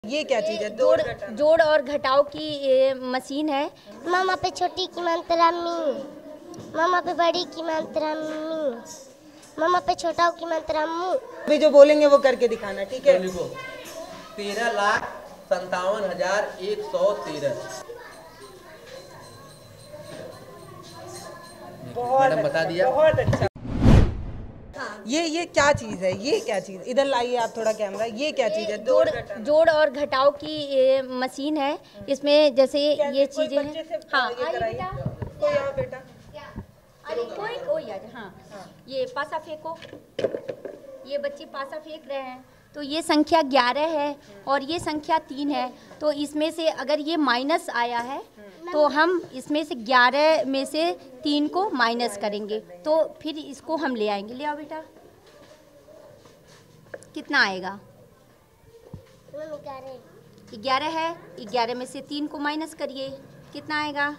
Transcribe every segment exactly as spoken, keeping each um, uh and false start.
ये क्या चीज है? जोड़ जोड़ और घटाव की ए, मशीन है। मामा पे छोटी की मात्रा मी, मामा पे बड़ी की मात्रा मी, मामा पे छोटा की मात्रा मु। अभी जो बोलेंगे वो करके दिखाना, ठीक है? लिखो तेरह लाख संतावन हजार एक सौ तेरह। मैडम बता दिया। बहुत अच्छा। ये ये क्या चीज है? ये क्या चीज? इधर लाइए आप थोड़ा कैमरा। ये क्या चीज है? जोड़ जोड़ और घटाव की ए, मशीन है। इसमें जैसे ये चीजें हैं। हाँ आइए बेटा, कोई आओ बेटा। अरे कोई कोई आ जा। हाँ ये पासा फेंको। ये बच्चे पासा फेंक रहे हैं। तो ये संख्या ग्यारह है और ये संख्या तीन है। तो इसमें से अगर ये माइनस आया है तो हम इसमें से ग्यारह में से तीन को माइनस करेंगे तो फिर इसको हम ले आएंगे। ले आओ बेटा, कितना आएगा? ग्यारह है, ग्यारह में से तीन को माइनस करिए, कितना आएगा?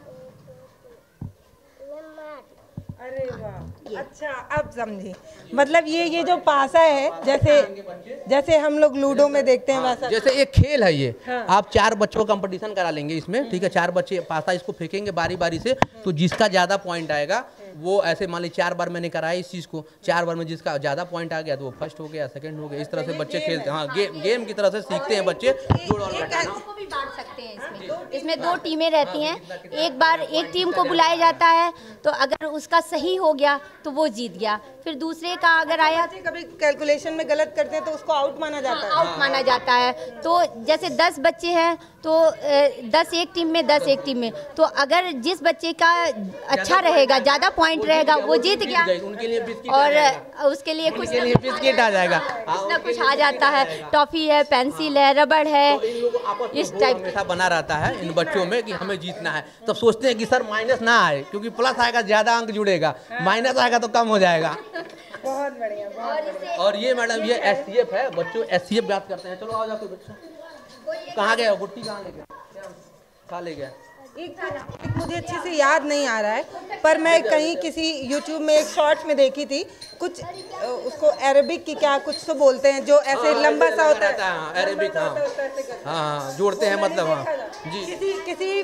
अरे वाह, अच्छा अब समझी। मतलब ये ये जो पासा है, जैसे जैसे हम लोग लूडो में देखते हैं वैसा। जैसे एक खेल है ये। हाँ। आप चार बच्चों का कंपटीशन करा लेंगे इसमें, ठीक है? चार बच्चे पासा इसको फेंकेंगे बारी बारी से, तो जिसका ज्यादा पॉइंट आएगा वो ऐसे मान लीजिए चार बार मैंने कराया इस चीज को, चार बार में जिसका ज्यादा पॉइंट आ गया तो वो फर्स्ट हो गया, सेकंड हो गया। इस तरह से बच्चे खेलते हैं। हाँ, गेम गेम की तरह से सीखते हैं बच्चे। जोड़ और घटाना को भी बांट सकते हैं इसमें। इसमें दो टीमें रहती हैं। एक बार एक टीम को बुलाया जाता है तो अगर उसका सही हो गया तो वो जीत गया। फिर दूसरे का अगर आया, कभी कैलकुलेशन में गलत करते हैं तो उसको आउट माना जाता है। आउट माना जाता है। तो जैसे दस बच्चे हैं तो दस एक टीम में, दस एक टीम में, तो अगर जिस बच्चे का अच्छा रहेगा, ज्यादा पॉइंट रहेगा, वो जीत गया। उनके लिए और उसके लिए कुछ लिए बिस्किट आ जाएगा, कुछ ना कुछ आ जाता है। टॉफी है, पेंसिल है, रबड़ है। इस टाइप का बना रहता है इन बच्चों में कि हमें जीतना है। तब सोचते हैं कि सर माइनस ना आए, क्योंकि प्लस आएगा ज्यादा अंक जुड़ेगा, माइनस आएगा तो कम हो जाएगा। बहुत बढ़िया, बहुत बढ़िया। और ये मैडम ये एस सी एफ है, बच्चों एस सी एफ याद करते हैं। चलो आ जाओ बच्चों। कहाँ गया गुट्टी? कहाँ ले गया? कहाँ ले गया? एक, एक मुझे अच्छे से याद नहीं आ रहा है, पर मैं कहीं किसी यूट्यूब में एक शॉर्ट्स में देखी थी। कुछ उसको अरेबिक की क्या कुछ तो बोलते हैं, जो ऐसे लंबा सा होता है। अरेबिक, हाँ हाँ जोड़ते हैं, मतलब हाँ जी। किसी किसी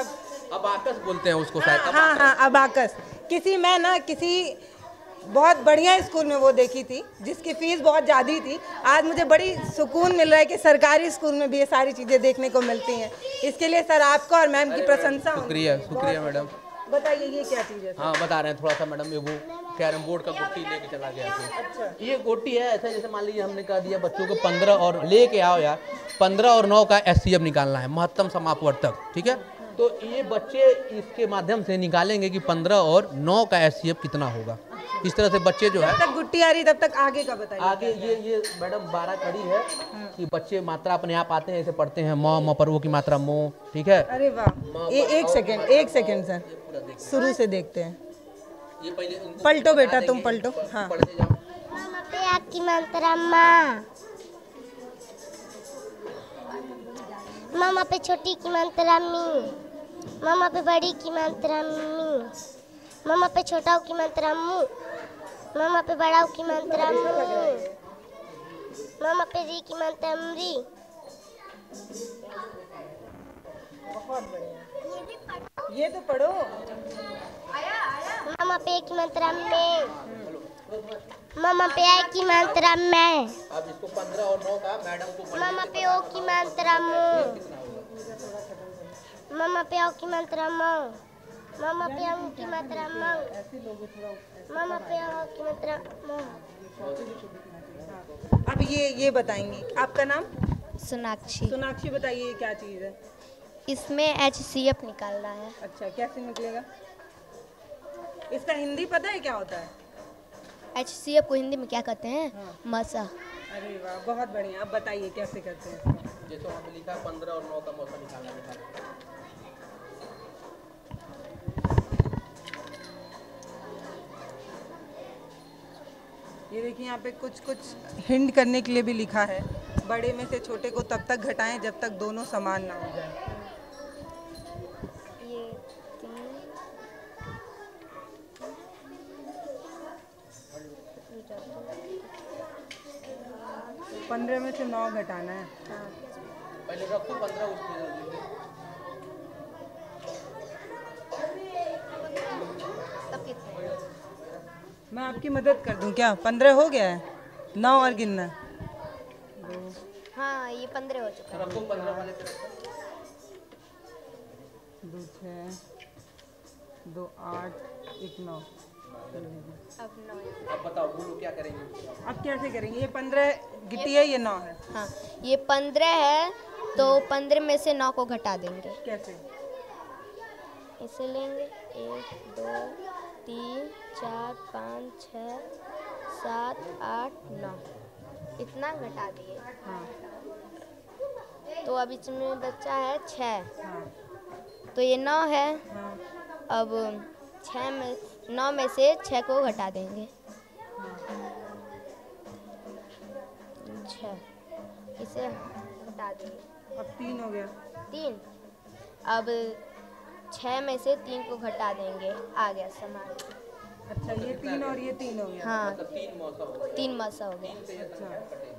अबाकस बोलते हैं उसको शायद। हाँ हाँ अबाकस। किसी मैं ना किसी बहुत बढ़िया स्कूल में वो देखी थी जिसकी फीस बहुत ज़्यादा थी। आज मुझे बड़ी सुकून मिल रहा है कि सरकारी स्कूल में भी ये सारी चीज़ें देखने को मिलती हैं। इसके लिए सर आपका और मैम की प्रशंसा। शुक्रिया शुक्रिया मैडम। बताइए ये क्या चीज़ है? हाँ बता रहे हैं थोड़ा सा मैडम। ये वो कैरम बोर्ड का गुट्टी लेके चला गया था। अच्छा। ये गोटी है ऐसा, जैसे मान लीजिए हमने कह दिया बच्चों को पंद्रह और लेके आओ यार, पंद्रह और नौ का एस सी एफ निकालना है, महत्तम समापवर्तक, ठीक है? तो ये बच्चे इसके माध्यम से निकालेंगे कि पंद्रह और नौ का एस सी एफ कितना होगा। इस तरह से बच्चे जो है, जब तक गुट्टी आ रही तब तक आगे का बताइए। आगे ये ये मैडम बारह कड़ी है कि बच्चे मात्रा अपने आप आते हैं, ऐसे पढ़ते हैं मौ मपरवो की मात्रा मो, ठीक है? अरे वाह, ये एक सेकंड एक सेकंड सर, शुरू से देखते हैं। ये पहले पलटो बेटा, तुम पलटो। हाँ मामा पे आ की मात्रा माँ, मामा पे छोटी की मात्रा मी, मामा पे बड़ी की मात्रा मी, मामा पे छोटा की मात्रा मु, मामा पे बड़ा की मात्रा मु, मामा पे री की मात्रा मरी। बहुत बढ़िया, ये तो पढ़ो। मामा पे की मात्रा में, मामा पे आ की मात्रा में, अब इसको पंद्रह और नौ का मैडम को मामा पे ओ की मात्रा मु, मामा पे ओ की मात्रा मऊ, मामा पे आऊ की मात्रा मऊ, मामा पे आऊ की मात्रा मऊ। अब ये ये बताएंगी। आपका नाम? सोनाक्षी। सोनाक्षी, बताइए ये क्या चीज़ है? इसमें एच सी एफ निकालना है। अच्छा, कैसे निकलेगा? इसका हिंदी पता है क्या होता है? एच सी एफ को हिंदी में क्या कहते हैं? हाँ। मसा। अरे वाह, बहुत बढ़िया। अब बताइए कैसे करते हैं? जैसे वहाँ पे लिखा है पंद्रह और नौ का मौसम निकालना है। ये देखिए यहाँ पे कुछ कुछ हिंट करने के लिए भी लिखा है। बड़े में से छोटे को तब तक घटाएं जब तक दोनों समान ना हो जाए। ये पंद्रह में से नौ घटाना है। हाँ। पहले रखो पंद्रह उसमें तब कितने? मैं आपकी मदद कर दूं क्या? पंद्रह हो गया है, नौ और गिनना। हाँ ये पंद्रह हो चुका है। रखो पंद्रह वाले पे रखो। दो छः, दो आठ, एक नौ। अब नौ है। अब बताओ बोलो क्या करेंगे? अब कैसे करेंगे? ये पंद्रह गिट्टी है, ये नौ है। हाँ ये पंद्रह है तो पंद्रह में से नौ को घटा देंगे। कैसे? इसे लेंगे एक दो तीन चार पाँच छः सात आठ नौ, इतना घटा दिए। हाँ तो अब इसमें बच्चा है छः, हाँ तो ये नौ है। हाँ अब छः में नौ में से छः को घटा देंगे। छः, इसे घटा देंगे। अब तीन हो गया। तीन, अब छः में से तीन को घटा देंगे, आ गया समान। अच्छा ये तीन और ये तीन हो गया। हाँ मतलब तीन मौसम हो गए। तीन मसा हो गया। अच्छा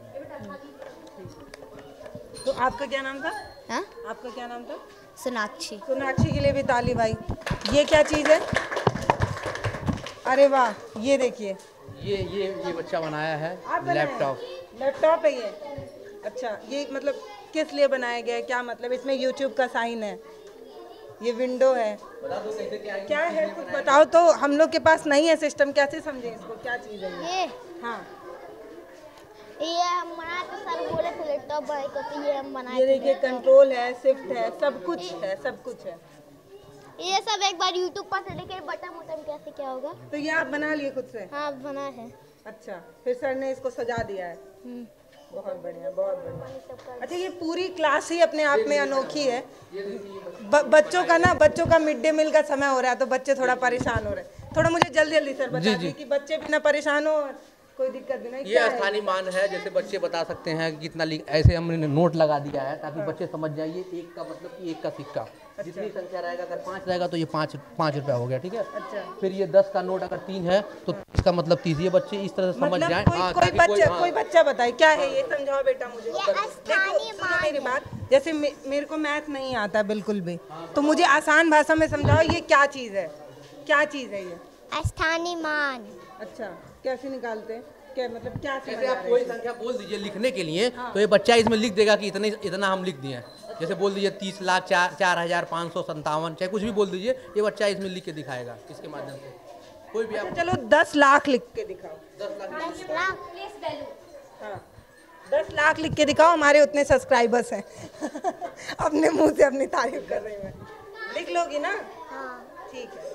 तो आपका क्या नाम था? हाँ आपका क्या नाम था? सोनाक्षी। सोनाक्षी के लिए भी ताली भाई। ये क्या चीज़ है? अरे वाह, ये देखिए। ये ये ये बच्चा बनाया है आप बनाए हैं? लैपटॉप। लैपटॉप है ये? अच्छा ये मतलब किस लिए बनाया गया है? क्या मतलब? इसमें यूट्यूब का साइन है, ये विंडो है। बता दो कैसे क्या क्या है कुछ बताओ तो, हम लोग के पास नहीं है सिस्टम, कैसे समझे इसको? क्या चीज़ है ये? ये हाँ ये हम बना के सर बोले थे लैपटॉप बनाए को, तो ये हम बनाए ये थे देखिए, laptop। कंट्रोल है, शिफ्ट है, सब कुछ है, सब कुछ है। ये सब एक बार यूट्यूब पर से देखे बटन बटन कैसे क्या होगा। तो ये आप बना लिए खुद से? हाँ बना है। अच्छा, फिर सर ने इसको सजा दिया है। हम्म। बहुत बढ़िया, बहुत बढ़िया। अच्छा ये पूरी क्लास ही अपने आप में अनोखी है। ब, बच्चों का ना बच्चों का मिड डे मील का समय हो रहा है, तो बच्चे थोड़ा परेशान हो रहे हैं। थोड़ा मुझे जल्दी जल्दी सर बता दीजिए कि बच्चे भी ना परेशान हो, कोई दिक्कत भी नहीं। ये क्या है? स्थानीय मान है, जैसे बच्चे बता सकते हैं कि कितना लिख, ऐसे हमने नोट लगा दिया है ताकि बच्चे समझ जाए ये एक का मतलब कि एक का सिक्का। जितनी संख्या रहेगा, अगर पाँच रहेगा तो ये पाँच पाँच रुपया हो गया, ठीक है। अच्छा फिर ये दस का नोट अगर तीन है तो इसका मतलब तीस। ये बच्चे इस तरह से समझ मतलब जाए। कोई हाँ, कोई ताकि बच्चा हाँ। कोई बच्चा बताए क्या है ये, समझाओ बेटा मुझे। ये देखो स्थानीय सुनो मान मेरी है। बात, जैसे मे, मेरे को मैथ नहीं आता बिल्कुल भी, तो मुझे आसान भाषा में समझाओ ये क्या चीज़ है, क्या चीज़ है ये? स्थानीय मान। अच्छा कैसे निकालते हैं? क्या मतलब क्या जैसे समझ आ आप रहा कोई है? संख्या बोल दीजिए लिखने के लिए, तो ये बच्चा इसमें लिख देगा कि इतने इतना हम लिख दिए हैं। जैसे बोल दीजिए तीस लाख चार चार हजार पाँच सौ संतावन, चाहे कुछ भी बोल दीजिए, ये बच्चा इसमें लिख के दिखाएगा इसके माध्यम से। कोई भी आप अच्छा, चलो दस लाख लिख के दिखाओ। दस लाख दस लाख। हाँ दस लाख लिख के दिखाओ, हमारे उतने सब्सक्राइबर्स हैं। अपने मुंह से अपनी तारीफ कर रही हूँ मैं। लिख लोगी ना? हाँ ठीक है।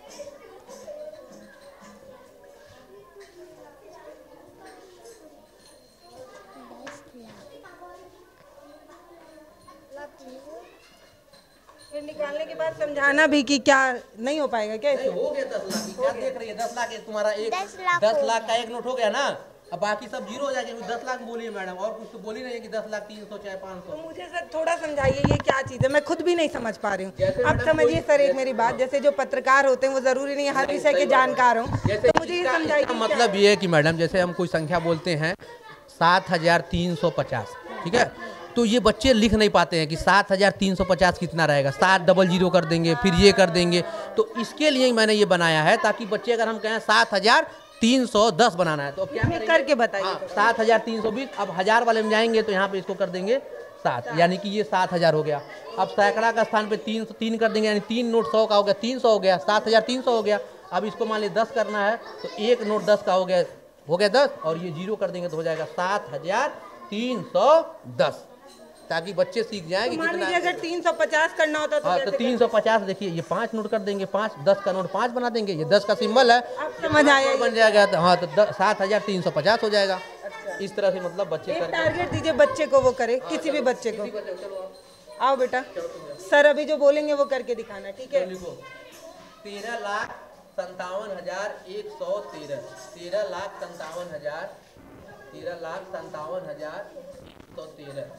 फिर निकालने के बाद समझाना भी कि क्या नहीं हो पाएगा क्या इसमें? हो गया दस लाख। क्या देख रही है? दस लाख ये तुम्हारा एक दस लाख दस हो लाख का एक नोट हो गया ना। अब बाकी सब जीरो हो जाएंगे। दस लाख बोलिए मैडम, और कुछ तो बोली नहीं है कि दस लाख तीन सौ चाहे पाँच तो सौ। मुझे सर थोड़ा समझाइए ये क्या चीज़ है, मैं खुद भी नहीं समझ पा रही हूँ। जैसे अब मैडम समझिए कोई- सर एक मेरी बात, जैसे जो पत्रकार होते हैं वो जरूरी नहीं है हर विषय के जानकार हों, जैसे तो मुझे ये इसका- समझाइए इसका क्या मतलब है? ये है कि मैडम जैसे हम कोई संख्या बोलते हैं सात हजार तीन सौ पचास, ठीक है, तो ये बच्चे लिख नहीं पाते हैं कि सात हजार तीन सौ पचास कितना रहेगा। सात डबल जीरो कर देंगे, फिर ये कर देंगे। तो इसके लिए मैंने ये बनाया है ताकि बच्चे अगर हम कहें सात हजार तीन सौ दस बनाना है तो अब क्या इसमें करेंगे? करके बताइए हाँ, थोड़ा। सात हजार तीन सौ बीस। अब हजार वाले में जाएंगे तो यहाँ पे इसको कर देंगे सात, यानी कि ये सात हजार हो गया। अब सैकड़ा का स्थान पे तीन सौ तीन कर देंगे, यानी तीन नोट सौ का हो गया, तीन सौ हो गया, सात हजार तीन सौ हो गया। अब इसको मान लीजिए दस करना है तो एक नोट दस का हो गया, हो गया दस, और ये जीरो कर देंगे तो हो जाएगा सात हजार तीन सौ दस, ताकि बच्चे सीख जाएं कि मान कितना। लीजिए अगर तीन सौ पचास करना होता तो हाँ, तो कैसे तीन सौ पचास देखिए, ये पाँच नोट कर देंगे, पाँच दस का नोट पाँच बना देंगे, ये दस का सिंबल है, आप समझ आया बन जाएगा। तो हाँ, तो सात हजार तीन सौ पचास हो जाएगा। अच्छा। इस तरह से मतलब बच्चे एक करके। टारगेट दीजिए बच्चे को, वो करे, किसी भी बच्चे को। चलो आप आओ बेटा, सर अभी जो बोलेंगे वो करके दिखाना, ठीक है? लिखो तेरह लाख संतावन हजार एक सौ तेरह, तेरह लाख संतावन हजार तेरह लाख संतावन हजार सौ तेरह।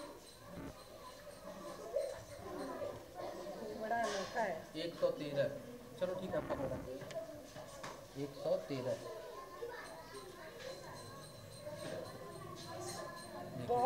बड़ा अनोखा है। एक सौ तेरह। चलो ठीक है, पकड़ा एक सौ तेरह। बहुत मैडम बता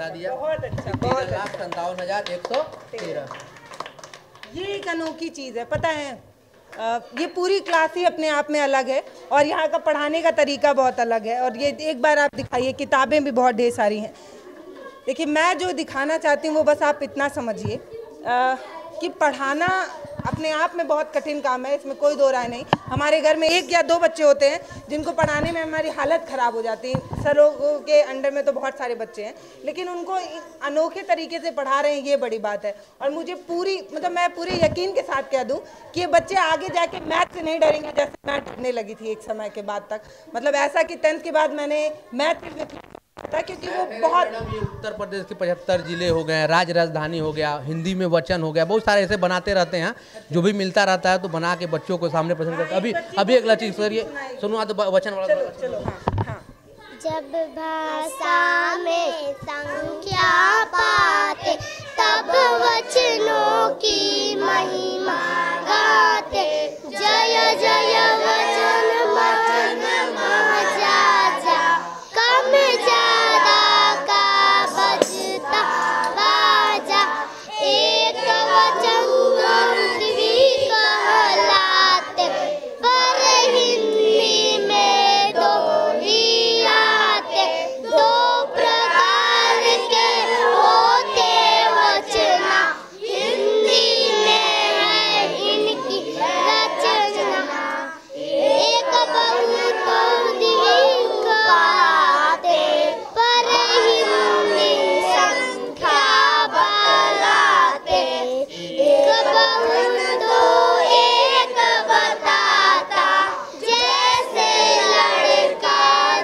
बता दिया। बहुत अच्छा, तेरह बहुत लाख संतावन हजार एक सौ तेरह। ये एक अनोखी चीज़ है, पता है अ, ये पूरी क्लास ही अपने आप में अलग है और यहाँ का पढ़ाने का तरीका बहुत अलग है। और ये एक बार आप दिखाइए, किताबें भी बहुत ढेर सारी हैं। देखिए, मैं जो दिखाना चाहती हूँ वो बस आप इतना समझिए कि पढ़ाना अपने आप में बहुत कठिन काम है, इसमें कोई दो राय नहीं। हमारे घर में एक या दो बच्चे होते हैं जिनको पढ़ाने में हमारी हालत ख़राब हो जाती है। सरों के अंडर में तो बहुत सारे बच्चे हैं, लेकिन उनको अनोखे तरीके से पढ़ा रहे हैं, ये बड़ी बात है। और मुझे पूरी मतलब मैं पूरे यकीन के साथ कह दूं कि ये बच्चे आगे जाके मैथ से नहीं डरेंगे, जैसे मैं डरने लगी थी एक समय के बाद तक। मतलब ऐसा कि टेंथ के बाद मैंने मैथ था, क्योंकि वो बहुत ये उत्तर प्रदेश के पचहत्तर जिले हो गए, राज राजधानी हो गया, हिंदी में वचन हो गया, बहुत सारे ऐसे बनाते रहते हैं। जो भी मिलता रहता है तो बना के बच्चों को सामने पसंद करते हैं। अभी अभी अगला चीज करिए, सुनो तो वचन वाला। चलो चलो हाँ हाँ। जब भाषा में संख्या पाते तब वचनों की महिमा गाते। जय जय वचन वचन महाजाजा, कम ज्यादा का बजता बाजा। एक वचन पृथ्वी कहलाते, पर हिंदी में दो ही आते। दो प्रकार के होते वचना, हिंदी में है इनकी रचना। एक बहुत द्विक आते, पर हिंदी संख्या बलाते। एक बहुत दो एक बताता, जैसे लड़का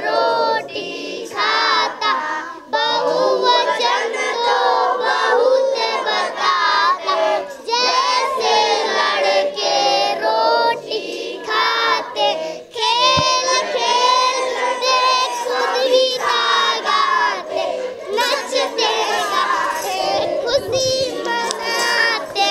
रोटी खाता। बहुवचन तो बहुत बताता, जैसे लड़के रोटी खाते। खेल खेलते खुद ही गाते, नचते गाते खुशी मनाते।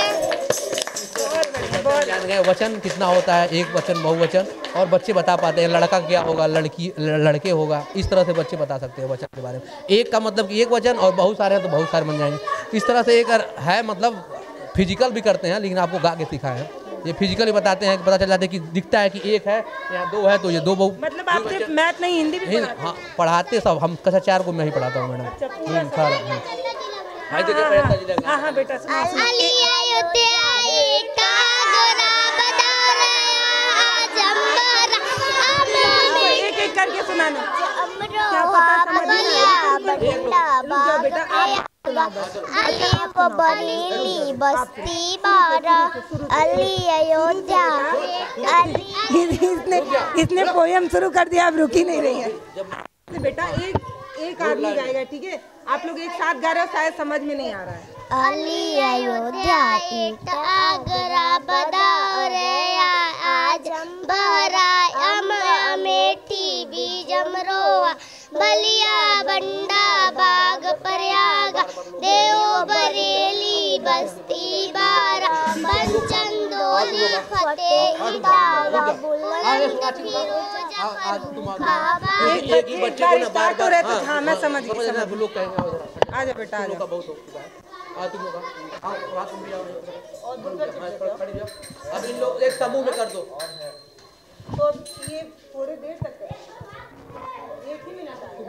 जान गए वचन कितना होता है, एक वचन बहुवचन, और बच्चे बता पाते हैं लड़का क्या होगा, लड़की लड़के होगा। इस तरह से बच्चे बता सकते हैं वचन के बारे में। एक का मतलब कि एक वचन, और बहुत सारे हैं तो बहुत सारे बन जाएंगे। इस तरह से एक है, मतलब फिजिकल भी करते हैं, लेकिन आपको गा के सिखाए हैं। ये फिजिकली बताते हैं कि पता चल जाता है कि दिखता है कि एक है या दो है तो ये दो बहु मतलब आप सिर्फ मैथ नहीं हिंदी भी पढ़ाते हैं? हाँ पढ़ाते सब, हम कक्षा चार को मैं ही पढ़ाता हूँ मैडम। अच्छा, पूरा हम्म, सब। सारा, हम्म। भाई देखिए, हाँ, पहले हाँ, ताजी लग रहा हाँ है। हाँ बेटा सुना सुना। अली अयोध्या एकाग्रा बदारा जम्बरा अमृत एक एक करके सुनाना। अमरोहा बलिया बंडा जाओ बेटा, बाग अली वो बरेली बस्ती बारा। अली अयोध्या अली इसने इसने पोयम शुरू कर दिया, आप रुक ही नहीं रही है। बेटा एक एक आदमी गाएगा, ठीक है? आप लोग एक साथ गा रहे हो, शायद समझ में नहीं आ रहा है। अली अयोध्या एकाग्रा बदारा आज बहरा अम अमेठी बीजम रोआ। बलिया बंडा बाग प्रयागा, देव बरेली बस्ती बारा। पंचंदोली फतेह इटावा, बुलंद फिरोजा फर्रुखाबाद। एक एक ही बच्चे को ना बार बार, हाँ, हाँ मैं समझ गई, समझ वो लोग कहेंगे आओ जरा। आ जा बेटा, आ तुम लोग जा। का बहुत हो चुका है। हाँ तुम लोग का, हाँ वहाँ तुम भी आओ। और खड़ी जाओ। अब इन लोग एक समूह में कर दो। तो ये थोड़ी देर तक है, एक ही मिनट आएगा।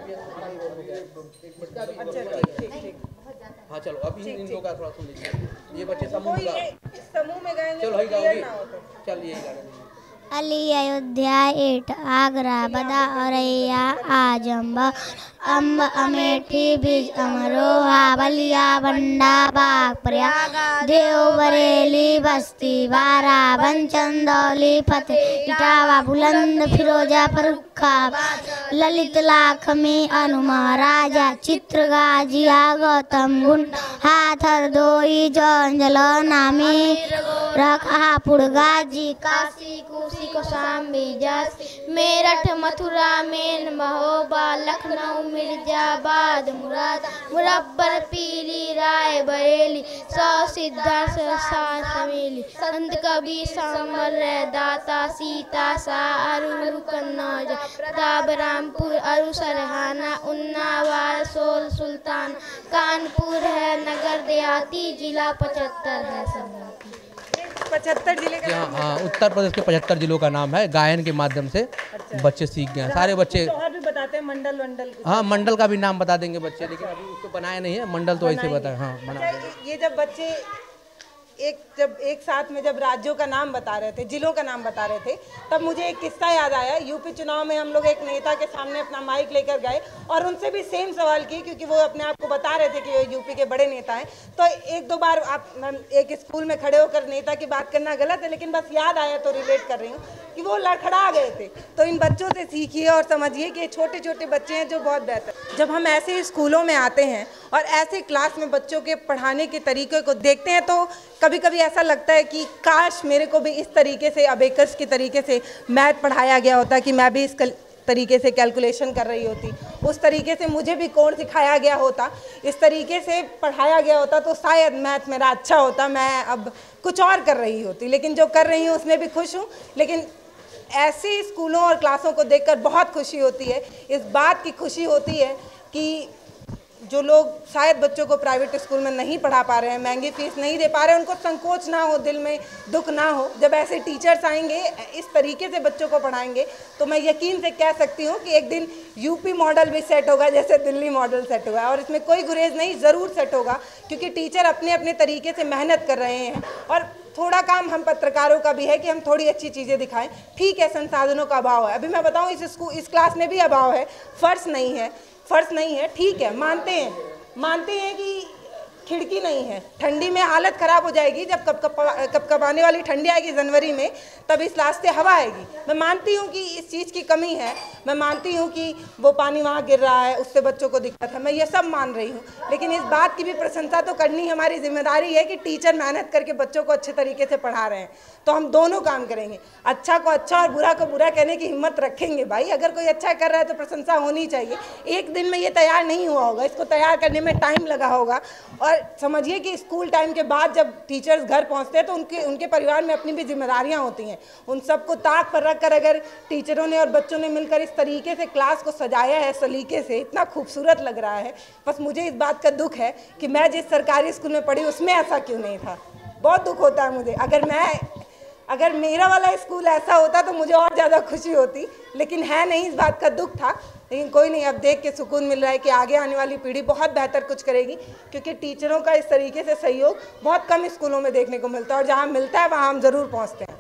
अच्छा ठीक ठीक ठीक। हाँ चलो अभी इन लोगों का थोड़ा सुन लीजिए। ये बच्चे समूह कोई में एक समूह में गाएंगे चलो तो ही clear गाओगी, ना हो तो। चल यही गाना। अली अयोध्या एट आगरा बदा औरैया आजम अम्ब अमेठी बीज अमरोहा बलिया बंडा बाग प्रयाग देव बरेली बस्ती बारा बनचंदौली फतेह इटावा बुलंद फिरोजा फर्रुखाबाद ललित लाख में अनुमा राजा चित्र गाजिया गौतम गुण पाथर दोई जंजलो नामी रखा पुड़गा जी काशी कुशी कौशाम्बी जस मेरठ मथुरा मेन महोबा लखनऊ मिर्जाबाद मुराद मुरब्बर पीली राय बरेली सौ सिद्धार्थ समेली संत कबीर समर दाता सीता सा अरु कन्नौज प्रताप रामपुर अरु सरहाना उन्नावार सोल सुल्तान कानपुर है नगर देहाती जिला पचहत्तर है सब पचहत्तर जिले का हाँ हाँ उत्तर प्रदेश के पचहत्तर जिलों का नाम है। गायन के माध्यम से अच्छा। बच्चे सीख गए हैं सारे बच्चे। और भी बताते हैं मंडल वंडल। हाँ मंडल का भी नाम बता देंगे बच्चे, लेकिन अभी उसको बनाया नहीं है। मंडल तो ऐसे बताए। हाँ बना अच्छा, ये जब बच्चे एक जब एक साथ में जब राज्यों का नाम बता रहे थे, जिलों का नाम बता रहे थे, तब मुझे एक किस्सा याद आया। यूपी चुनाव में हम लोग एक नेता के सामने अपना माइक लेकर गए और उनसे भी सेम सवाल किए, क्योंकि वो अपने आप को बता रहे थे कि वो यूपी के बड़े नेता हैं। तो एक दो बार आप एक स्कूल में खड़े होकर नेता की बात करना गलत है, लेकिन बस याद आया तो रिलेट कर रही हूँ कि वो लड़खड़ा गए थे। तो इन बच्चों से सीखिए और समझिए कि छोटे छोटे बच्चे हैं जो बहुत बेहतर। जब हम ऐसे स्कूलों में आते हैं और ऐसे क्लास में बच्चों के पढ़ाने के तरीके को देखते हैं तो कभी कभी ऐसा लगता है कि काश मेरे को भी इस तरीके से अबेकस के तरीके से मैथ पढ़ाया गया होता, कि मैं भी इस तरीके से कैलकुलेशन कर रही होती, उस तरीके से मुझे भी कोड सिखाया गया होता, इस तरीके से पढ़ाया गया होता तो शायद मैथ मेरा अच्छा होता, मैं अब कुछ और कर रही होती। लेकिन जो कर रही हूँ उसमें भी खुश हूँ। लेकिन ऐसे स्कूलों और क्लासों को देखकर बहुत खुशी होती है। इस बात की खुशी होती है कि जो लोग शायद बच्चों को प्राइवेट स्कूल में नहीं पढ़ा पा रहे हैं, महंगी फीस नहीं दे पा रहे हैं, उनको संकोच ना हो, दिल में दुख ना हो। जब ऐसे टीचर्स आएंगे, इस तरीके से बच्चों को पढ़ाएंगे, तो मैं यकीन से कह सकती हूँ कि एक दिन यूपी मॉडल भी सेट होगा जैसे दिल्ली मॉडल सेट हुआ है। और इसमें कोई गुरेज नहीं, ज़रूर सेट होगा, क्योंकि टीचर अपने अपने तरीके से मेहनत कर रहे हैं। और थोड़ा काम हम पत्रकारों का भी है कि हम थोड़ी अच्छी चीज़ें दिखाएं। ठीक है, संसाधनों का अभाव है। अभी मैं बताऊं, इस स्कूल इस क्लास में भी अभाव है, फर्श नहीं है, फर्श नहीं है, ठीक है, मानते हैं मानते हैं कि खिड़की नहीं है। ठंडी में हालत ख़राब हो जाएगी, जब कप कप कप कपाने वाली ठंडी आएगी जनवरी में, तब इस रास्ते हवा आएगी। मैं मानती हूँ कि इस चीज़ की कमी है, मैं मानती हूँ कि वो पानी वहाँ गिर रहा है, उससे बच्चों को दिक्कत है, मैं ये सब मान रही हूँ। लेकिन इस बात की भी प्रशंसा तो करनी हमारी जिम्मेदारी है कि टीचर मेहनत करके बच्चों को अच्छे तरीके से पढ़ा रहे हैं। तो हम दोनों काम करेंगे, अच्छा को अच्छा और बुरा को बुरा कहने की हिम्मत रखेंगे। भाई अगर कोई अच्छा कर रहा है तो प्रशंसा होनी चाहिए। एक दिन में ये तैयार नहीं हुआ होगा, इसको तैयार करने में टाइम लगा होगा। और समझिए कि स्कूल टाइम के बाद जब टीचर्स घर पहुंचते हैं तो उनके उनके परिवार में अपनी भी जिम्मेदारियां होती हैं। उन सबको ताक पर रख कर अगर टीचरों ने और बच्चों ने मिलकर इस तरीके से क्लास को सजाया है, सलीके से, इतना खूबसूरत लग रहा है। बस मुझे इस बात का दुख है कि मैं जिस सरकारी स्कूल में पढ़ी उसमें ऐसा क्यों नहीं था। बहुत दुख होता है मुझे। अगर मैं अगर मेरा वाला स्कूल ऐसा होता तो मुझे और ज़्यादा खुशी होती, लेकिन है नहीं, इस बात का दुख था। लेकिन कोई नहीं, अब देख के सुकून मिल रहा है कि आगे आने वाली पीढ़ी बहुत बेहतर कुछ करेगी, क्योंकि टीचरों का इस तरीके से सहयोग बहुत कम स्कूलों में देखने को मिलता है, और जहाँ मिलता है वहाँ हम ज़रूर पहुँचते हैं।